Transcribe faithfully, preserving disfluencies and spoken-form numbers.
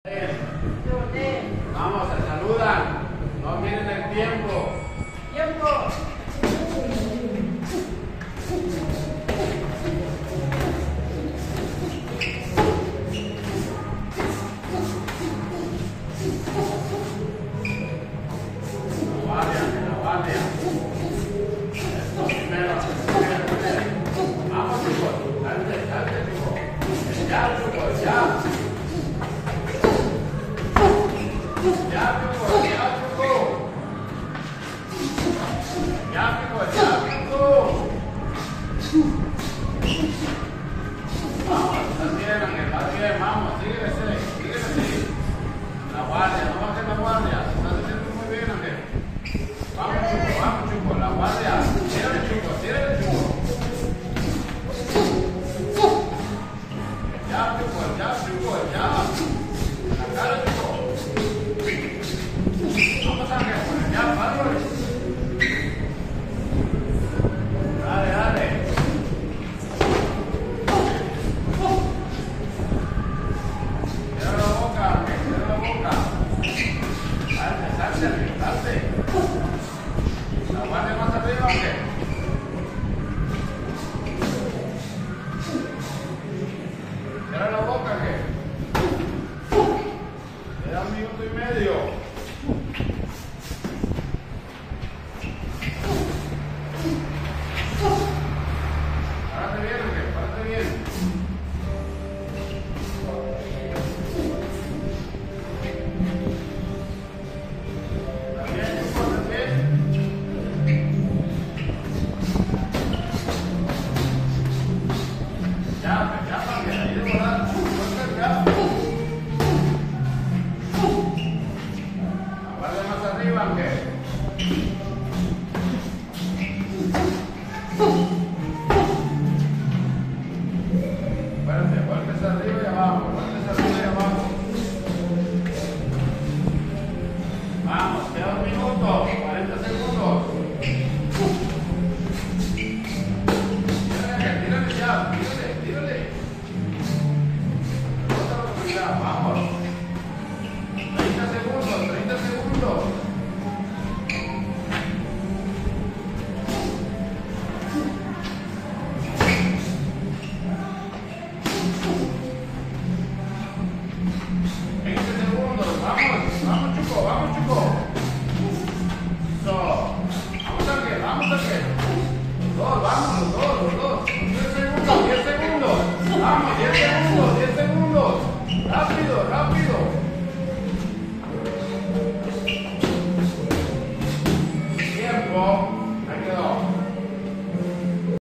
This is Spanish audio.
Vamos, se saludan. No miren el tiempo. Tiempo. La guardia, la guardia. Esto primero, primero, primero. Vamos, chicos. Salte, salte, chicos. Ya, chicos, ya. Ya, chicos, ya, chicos. Ya, chicos, ya, chicos. Vamos, estás bien, Ángel, estás bien, vamos, síguele, síguele, síguele. La guardia, no bajes la guardia, estás haciendo muy bien, Ángel. Vamos, Chuco, vamos, Chuco, la guardia. Tírale, Chuco, tírale, Chuco. Ya, Chuco, ya, Chuco, ya. La cara, Chuco. Vamos, Ángel, ya, párale. Dale, dale. Cierra la boca, Ángel, cierra la boca. Salte, salte, salte. La guardia más arriba, Ángel. Cierra la boca, Ángel. Le da un minuto y medio.